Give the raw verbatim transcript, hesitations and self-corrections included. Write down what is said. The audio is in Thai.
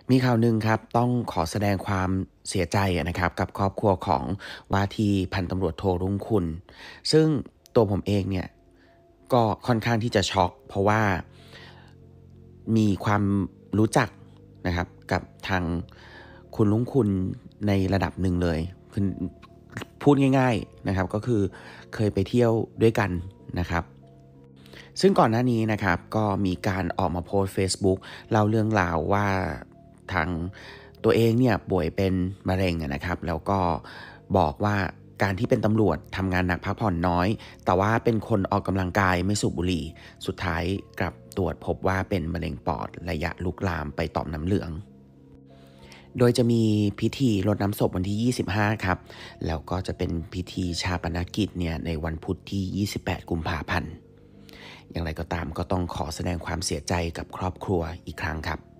มีข่าวหนึ่งครับต้องขอแสดงความเสียใจนะครับกับครอบครัวของว่าที่พันตำรวจโทรุ่งคุณซึ่งตัวผมเองเนี่ยก็ค่อนข้างที่จะช็อกเพราะว่ามีความรู้จักนะครับกับทางคุณรุ่งคุณในระดับหนึ่งเลยคือพูดง่ายๆนะครับก็คือเคยไปเที่ยวด้วยกันนะครับ ซึ่งก่อนหน้านี้นะครับก็มีการออกมาโพสต์ Facebook เล่าเรื่องราวว่าทางตัวเองเนี่ยป่วยเป็นมะเร็งนะครับแล้วก็บอกว่าการที่เป็นตำรวจทำงานหนักพักผ่อนน้อยแต่ว่าเป็นคนออกกำลังกายไม่สูบบุหรี่สุดท้ายกลับตรวจพบว่าเป็นมะเร็งปอดระยะลุกลามไปต่อมน้ำเหลืองโดยจะมีพิธีรดน้ำศพวันที่ยี่สิบห้าครับแล้วก็จะเป็นพิธีชาปนกิจเนี่ยในวันพุธที่ยี่สิบแปดกุมภาพันธ์อย่างไรก็ตามก็ต้องขอแสดงความเสียใจกับครอบครัวอีกครั้งครับ